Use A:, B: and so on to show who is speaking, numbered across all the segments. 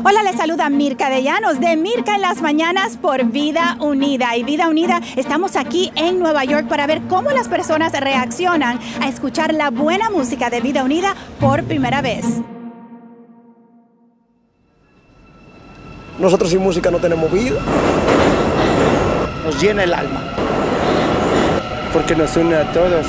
A: Hola, les saluda Mirka de Llanos, de Mirka en las Mañanas por Vida Unida. Y Vida Unida, estamos aquí en Nueva York para ver cómo las personas reaccionan a escuchar la buena música de Vida Unida por primera vez.
B: Nosotros sin música no tenemos vida. Nos llena el alma. Porque nos une a todos.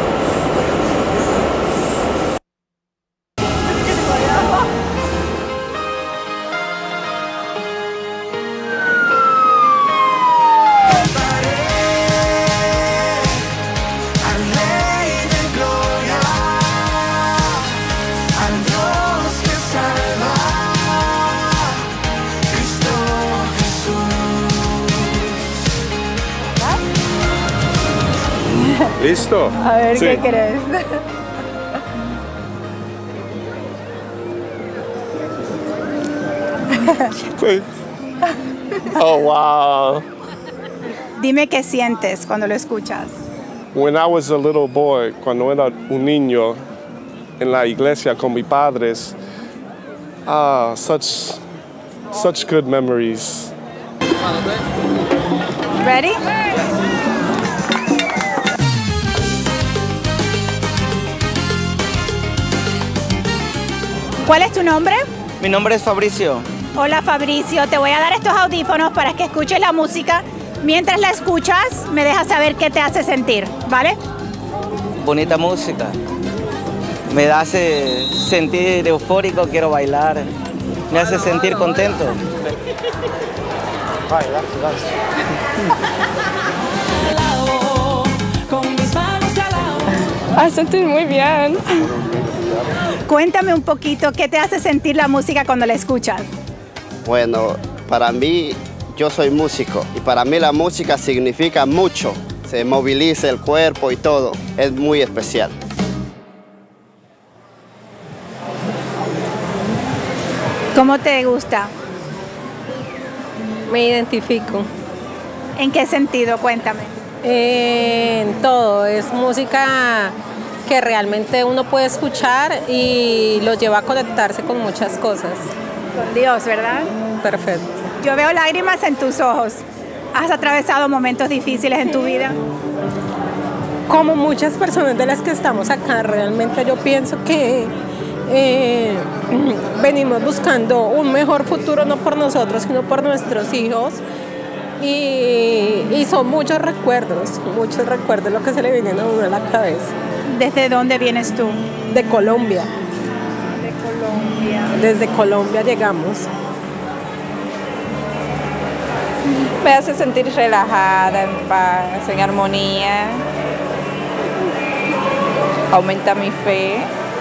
C: ¿Listo?
A: A ver,
C: sí.
A: ¿Qué crees?
C: Sí. Oh, wow.
A: Dime qué sientes cuando lo escuchas.
C: When I was a little boy, cuando era un niño en la iglesia con mis padres, such good memories.
A: Ready? ¿Cuál es tu nombre?
D: Mi nombre es Fabricio.
A: Hola Fabricio, te voy a dar estos audífonos para que escuches la música. Mientras la escuchas, me dejas saber qué te hace sentir, ¿vale?
D: Bonita música. Me hace sentir eufórico, quiero bailar. Me hace sentir contento.
E: A sentir muy bien.
A: Cuéntame un poquito qué te hace sentir la música cuando la escuchas.
F: Bueno, para mí, yo soy músico y para mí la música significa mucho. Se moviliza el cuerpo y todo. Es muy especial.
A: ¿Cómo te gusta?
E: Me identifico.
A: ¿En qué sentido? Cuéntame.
E: En todo, es música que realmente uno puede escuchar y lo lleva a conectarse con muchas cosas.
A: Con Dios, ¿verdad?
E: Perfecto.
A: Yo veo lágrimas en tus ojos. ¿Has atravesado momentos difíciles en tu vida?
E: Como muchas personas de las que estamos acá, realmente yo pienso que venimos buscando un mejor futuro, no por nosotros, sino por nuestros hijos. Y son muchos recuerdos lo que se le vienen a uno a la cabeza.
A: ¿Desde dónde vienes tú?
E: De Colombia.
A: De Colombia.
E: Desde Colombia llegamos.
G: Me hace sentir relajada, en paz, en armonía. Aumenta mi fe.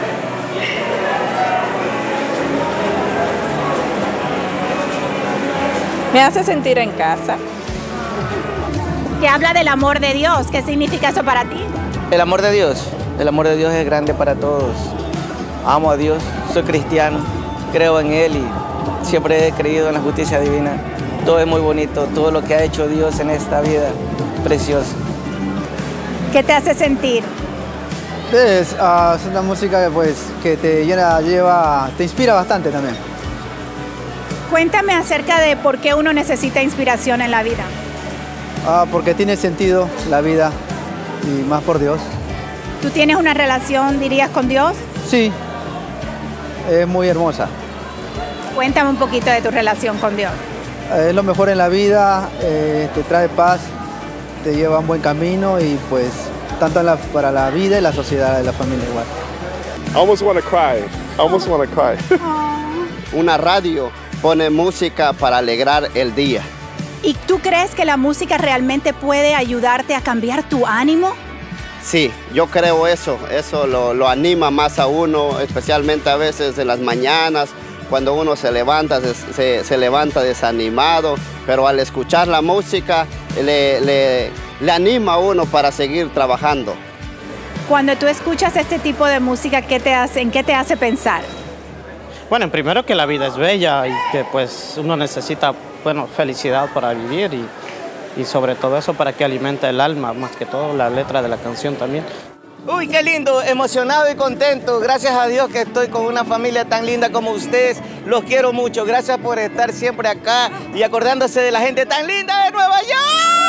G: Me hace sentir en casa.
A: Que habla del amor de Dios. ¿Qué significa eso para ti?
D: El amor de Dios es grande para todos. Amo a Dios, soy cristiano, creo en Él y siempre he creído en la justicia divina. Todo es muy bonito, todo lo que ha hecho Dios en esta vida, precioso.
A: ¿Qué te hace sentir?
H: Es una música que te te inspira bastante también.
A: Cuéntame acerca de por qué uno necesita inspiración en la vida.
H: Porque tiene sentido la vida y más por Dios.
A: ¿Tú tienes una relación, dirías, con Dios?
H: Sí, es muy hermosa.
A: Cuéntame un poquito de tu relación con Dios.
H: Es lo mejor en la vida, te trae paz, te lleva a un buen camino y pues tanto para la vida y la sociedad y la familia igual.
C: I almost want to cry.
F: Una radio pone música para alegrar el día.
A: ¿Y tú crees que la música realmente puede ayudarte a cambiar tu ánimo?
F: Sí, yo creo eso lo anima más a uno, especialmente a veces en las mañanas, cuando uno se levanta desanimado, pero al escuchar la música le anima a uno para seguir trabajando.
A: Cuando tú escuchas este tipo de música, ¿en qué te hace pensar?
I: Bueno, primero que la vida es bella y que pues uno necesita, felicidad para vivir y sobre todo eso para que alimente el alma, más que todo la letra de la canción también.
D: Uy, qué lindo, emocionado y contento. Gracias a Dios que estoy con una familia tan linda como ustedes. Los quiero mucho. Gracias por estar siempre acá y acordándose de la gente tan linda de Nueva York.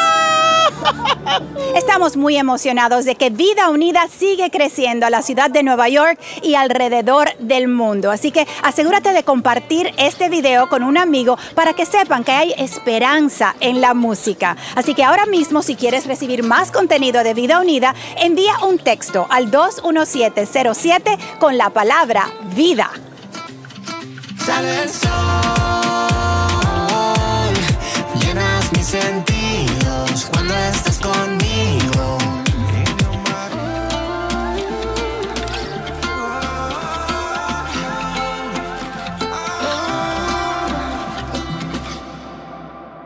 A: Estamos muy emocionados de que Vida Unida sigue creciendo a la ciudad de Nueva York y alrededor del mundo. Así que asegúrate de compartir este video con un amigo para que sepan que hay esperanza en la música. Así que ahora mismo, si quieres recibir más contenido de Vida Unida, envía un texto al 21707 con la palabra vida.
J: Sale el sol, llenas mi sentido.